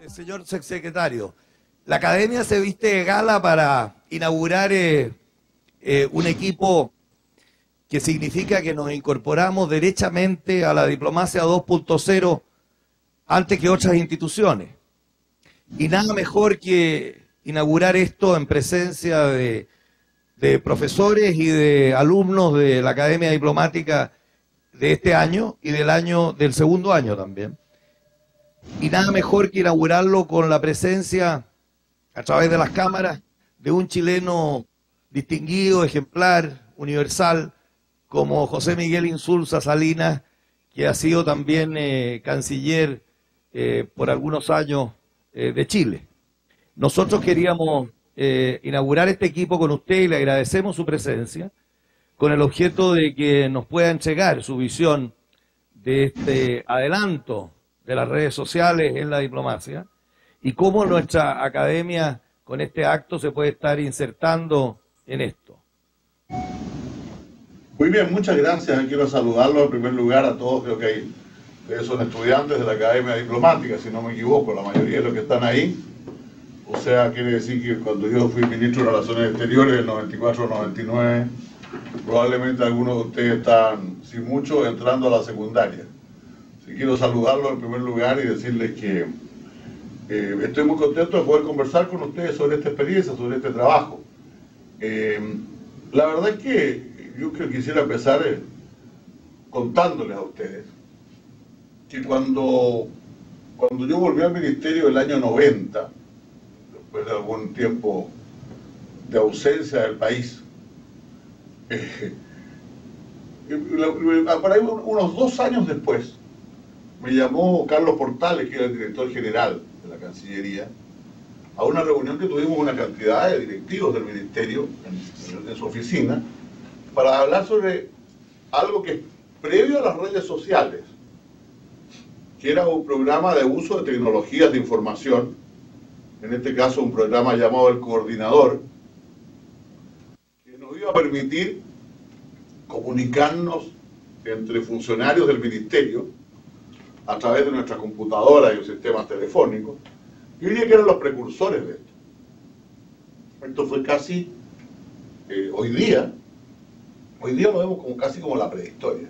Señor subsecretario, la academia se viste de gala para inaugurar un equipo que significa que nos incorporamos derechamente a la diplomacia 2.0 antes que otras instituciones. Y nada mejor que inaugurar esto en presencia de profesores y de alumnos de la Academia Diplomática de este año y del segundo año también. Y nada mejor que inaugurarlo con la presencia, a través de las cámaras, de un chileno distinguido, ejemplar, universal, como José Miguel Insulza Salinas, que ha sido también canciller por algunos años de Chile. Nosotros queríamos inaugurar este equipo con usted y le agradecemos su presencia, con el objeto de que nos pueda entregar su visión de este adelanto de las redes sociales en la diplomacia y cómo nuestra academia con este acto se puede estar insertando en esto. Muy bien, muchas gracias. Quiero saludarlos en primer lugar a todos. Creo que ustedes son estudiantes de la Academia Diplomática, si no me equivoco, la mayoría de los que están ahí. O sea, quiere decir que cuando yo fui ministro de Relaciones Exteriores, del 94-99, probablemente algunos de ustedes están, sin mucho, entrando a la secundaria. Así que quiero saludarlos en primer lugar y decirles que estoy muy contento de poder conversar con ustedes sobre esta experiencia, sobre este trabajo. La verdad es que yo quisiera empezar contándoles a ustedes que cuando yo volví al ministerio el año 90, después de algún tiempo de ausencia del país, por ahí unos 2 años después, me llamó Carlos Portales, que era el director general de la Cancillería, a una reunión que tuvimos una cantidad de directivos del ministerio en su oficina, para hablar sobre algo que es previo a las redes sociales, que era un programa de uso de tecnologías de información, en este caso un programa llamado El Coordinador, que nos iba a permitir comunicarnos entre funcionarios del ministerio a través de nuestras computadoras y los sistemas telefónicos. Yo diría que eran los precursores de esto. Esto fue casi, hoy día lo vemos como casi como la prehistoria.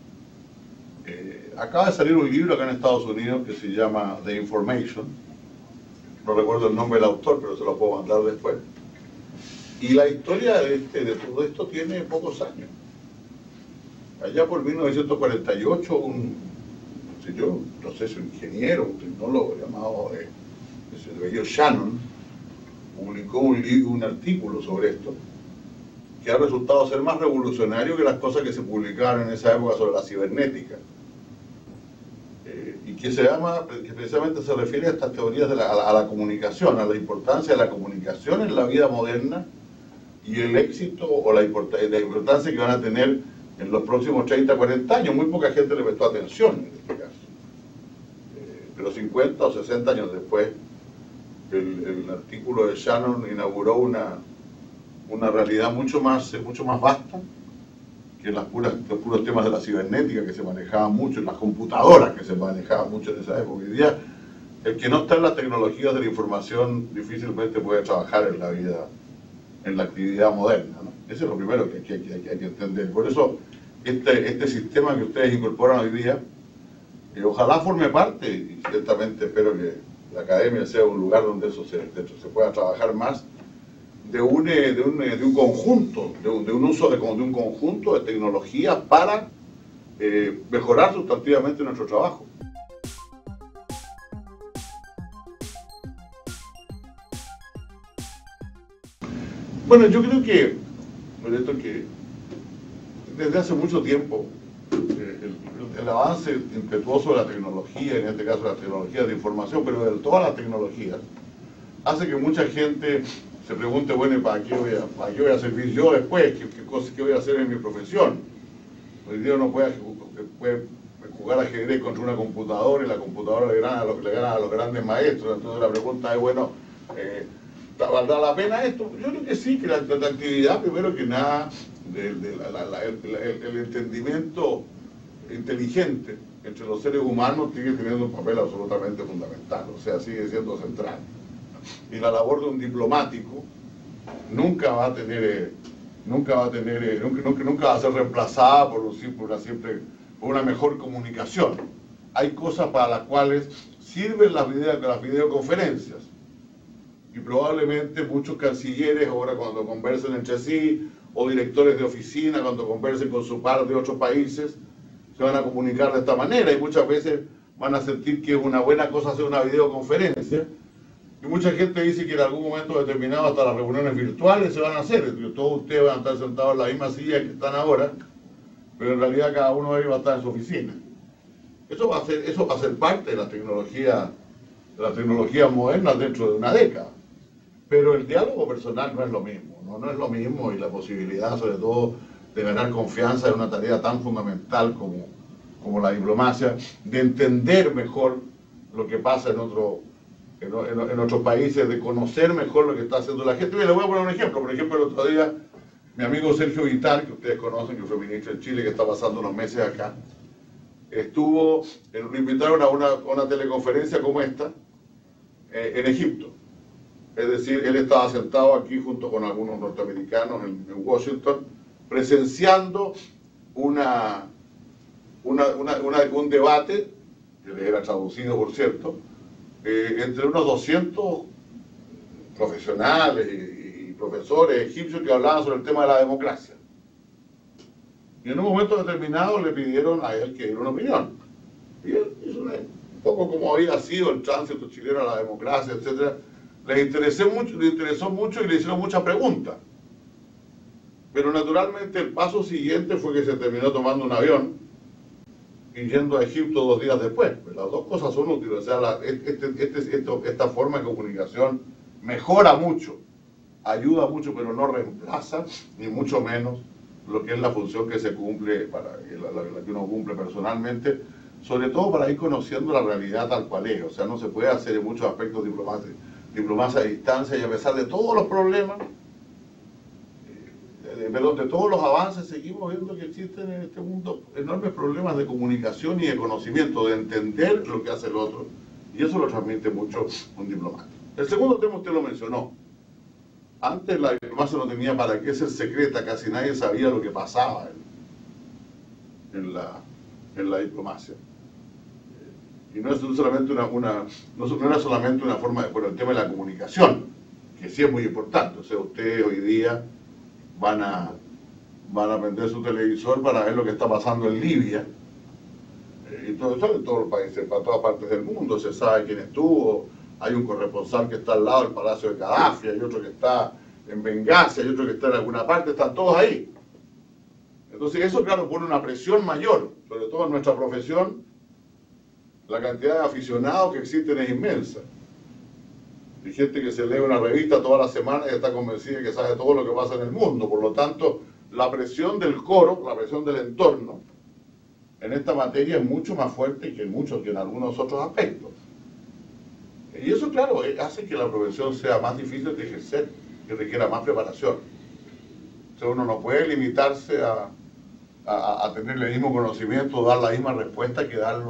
Acaba de salir un libro acá en Estados Unidos que se llama The Information. No recuerdo el nombre del autor, pero se lo puedo mandar después. Y la historia de todo esto tiene pocos años. Allá por 1948, un ingeniero, un tecnólogo llamado Shannon, publicó un artículo sobre esto, que ha resultado ser más revolucionario que las cosas que se publicaron en esa época sobre la cibernética. Y que precisamente se refiere a estas teorías de a la comunicación, a la importancia de la comunicación en la vida moderna y el éxito o la importancia que van a tener en los próximos 30, 40 años. Muy poca gente le prestó atención en este caso. Pero 50 o 60 años después, el artículo de Shannon inauguró una realidad mucho más vasta que los puros temas de la cibernética que se manejaban mucho, en las computadoras que se manejaban mucho en esa época. Hoy día, el que no está en las tecnologías de la información difícilmente puede trabajar en la vida, en la actividad moderna, ¿no? Eso es lo primero que hay que entender. Por eso, este sistema que ustedes incorporan hoy día, ojalá forme parte, y ciertamente espero que la academia sea un lugar donde eso se pueda trabajar más, de un conjunto, de un conjunto de tecnologías para mejorar sustantivamente nuestro trabajo. Bueno, yo creo que desde hace mucho tiempo el avance impetuoso de la tecnología, en este caso la tecnología de información, pero de todas las tecnologías, hace que mucha gente se pregunte, bueno, ¿y para qué voy a servir yo después? ¿Qué voy a hacer en mi profesión? Hoy día uno puede jugar ajedrez contra una computadora y la computadora le gana a los grandes maestros. Entonces la pregunta es, bueno, ¿valdrá la pena esto? Yo creo que sí, que la actividad, primero que nada, el entendimiento inteligente entre los seres humanos sigue teniendo un papel absolutamente fundamental, o sea, sigue siendo central. Y la labor de un diplomático nunca va a ser reemplazada por una mejor comunicación. Hay cosas para las cuales sirven las videoconferencias. Y probablemente muchos cancilleres ahora cuando conversen entre sí, o directores de oficina cuando conversen con su par de otros países, se van a comunicar de esta manera y muchas veces van a sentir que es una buena cosa hacer una videoconferencia. Y mucha gente dice que en algún momento determinado hasta las reuniones virtuales se van a hacer. Todos ustedes van a estar sentados en la misma silla que están ahora, pero en realidad cada uno de ellos va a estar en su oficina. Eso va a ser parte de la tecnología moderna dentro de una década. Pero el diálogo personal no es lo mismo, no es lo mismo, y la posibilidad sobre todo de ganar confianza en una tarea tan fundamental como la diplomacia, de entender mejor lo que pasa en otros países, de conocer mejor lo que está haciendo la gente. Mira, le voy a poner un ejemplo. Por ejemplo, el otro día, mi amigo Sergio Vital, que ustedes conocen, que fue ministro en Chile, que está pasando unos meses acá, lo invitaron a una teleconferencia como esta en Egipto. Es decir, él estaba sentado aquí junto con algunos norteamericanos en Washington, presenciando un debate, que le era traducido por cierto, entre unos 200 profesionales y profesores egipcios que hablaban sobre el tema de la democracia. Y en un momento determinado le pidieron a él que diera una opinión. Y él hizo un poco como había sido el tránsito chileno a la democracia, etc. Le interesó mucho y le hicieron muchas preguntas. Pero naturalmente el paso siguiente fue que se terminó tomando un avión y yendo a Egipto 2 días después. Las dos cosas son útiles. O sea, esta forma de comunicación mejora mucho, ayuda mucho, pero no reemplaza, ni mucho menos, lo que es la función que se cumple, la que uno cumple personalmente, sobre todo para ir conociendo la realidad tal cual es. O sea, no se puede hacer en muchos aspectos diplomacia a distancia, y a pesar de todos los problemas, de todos los avances, seguimos viendo que existen en este mundo enormes problemas de comunicación y de conocimiento, de entender lo que hace el otro, y eso lo transmite mucho un diplomático. El segundo tema usted lo mencionó. Antes la diplomacia no tenía para qué ser secreta, casi nadie sabía lo que pasaba en la diplomacia. Y no es solamente no era solamente una forma por el tema de la comunicación, que sí es muy importante. O sea, ustedes hoy día van a prender su televisor para ver lo que está pasando en Libia, y todo eso en todos los países, para todas partes del mundo, se sabe quién estuvo, hay un corresponsal que está al lado del Palacio de Gaddafi, hay otro que está en Benghazi, hay otro que está en alguna parte, están todos ahí. Entonces eso, claro, pone una presión mayor, sobre todo en nuestra profesión. La cantidad de aficionados que existen es inmensa. Hay gente que se lee una revista toda la semana y está convencida de que sabe todo lo que pasa en el mundo. Por lo tanto, la presión del coro, la presión del entorno, en esta materia es mucho más fuerte que en algunos otros aspectos. Y eso, claro, hace que la profesión sea más difícil de ejercer, que requiera más preparación. O sea, uno no puede limitarse a tener el mismo conocimiento, dar la misma respuesta que dan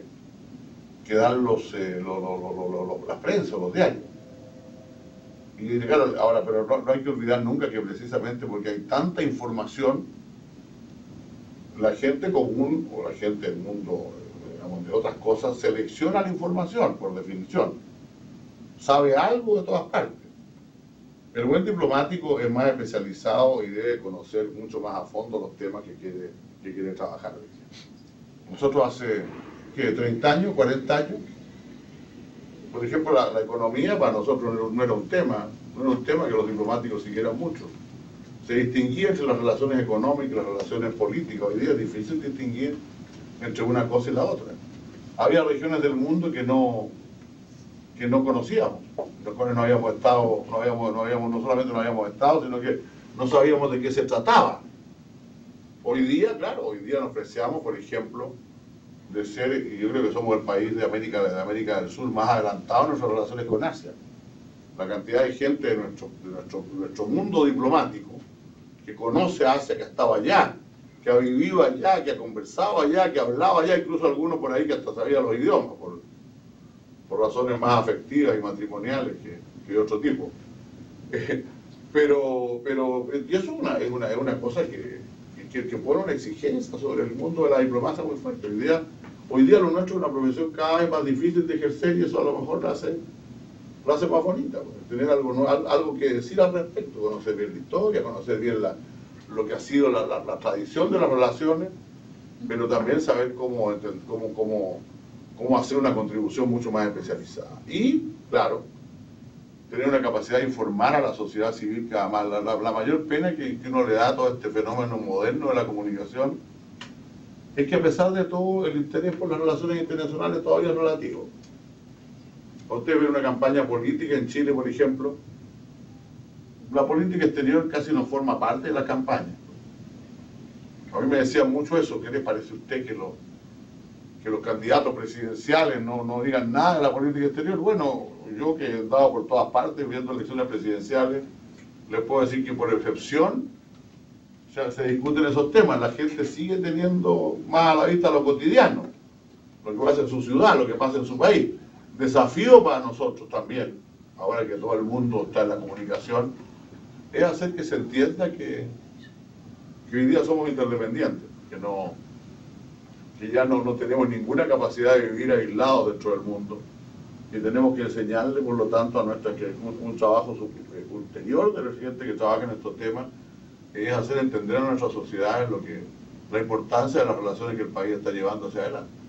las prensas, los diarios. Y claro, ahora, pero no hay que olvidar nunca que precisamente porque hay tanta información, la gente común o la gente del mundo, digamos, de otras cosas, selecciona la información, por definición. Sabe algo de todas partes. El buen diplomático es más especializado y debe conocer mucho más a fondo los temas que quiere trabajar. Nosotros hace, ¿qué? 30 años, 40 años, por ejemplo, la economía para nosotros no era un tema que los diplomáticos siguieran mucho. Se distinguía entre las relaciones económicas y las relaciones políticas. Hoy día es difícil distinguir entre una cosa y la otra. Había regiones del mundo que no conocíamos, los cuales no solamente no habíamos estado, sino que no sabíamos de qué se trataba. Hoy día, claro, hoy día nos preciamos, por ejemplo, de ser, y yo creo que somos el país de América del Sur más adelantado en nuestras relaciones con Asia. La cantidad de gente de nuestro mundo diplomático que conoce a Asia, que ha estado allá, que ha vivido allá, que ha conversado allá, que ha hablado allá, incluso algunos por ahí que hasta sabía los idiomas, por razones más afectivas y matrimoniales que de otro tipo. Y eso es una cosa que pone una exigencia sobre el mundo de la diplomacia muy fuerte. Hoy día lo nuestro es una profesión cada vez más difícil de ejercer y eso a lo mejor lo hace más bonita, tener algo que decir al respecto, conocer bien la historia, conocer bien lo que ha sido la tradición de las relaciones, pero también saber cómo hacer una contribución mucho más especializada. Y, claro, tener una capacidad de informar a la sociedad civil cada más. La mayor pena que uno le da a todo este fenómeno moderno de la comunicación es que a pesar de todo el interés por las relaciones internacionales todavía es relativo. Usted ve una campaña política en Chile, por ejemplo, la política exterior casi no forma parte de la campaña. A mí me decían mucho eso. ¿Qué le parece a usted que los candidatos presidenciales no digan nada de la política exterior? Bueno, yo que he andado por todas partes viendo elecciones presidenciales, les puedo decir que por excepción se discuten esos temas. La gente sigue teniendo más a la vista lo cotidiano, lo que pasa en su ciudad, lo que pasa en su país. Desafío para nosotros también, ahora que todo el mundo está en la comunicación, es hacer que se entienda que hoy día somos interdependientes, que ya no tenemos ninguna capacidad de vivir aislados dentro del mundo, y tenemos que enseñarle, por lo tanto, a nuestra que un trabajo ulterior de la gente que trabaja en estos temas, es hacer entender a nuestras sociedades la importancia de las relaciones que el país está llevando hacia adelante.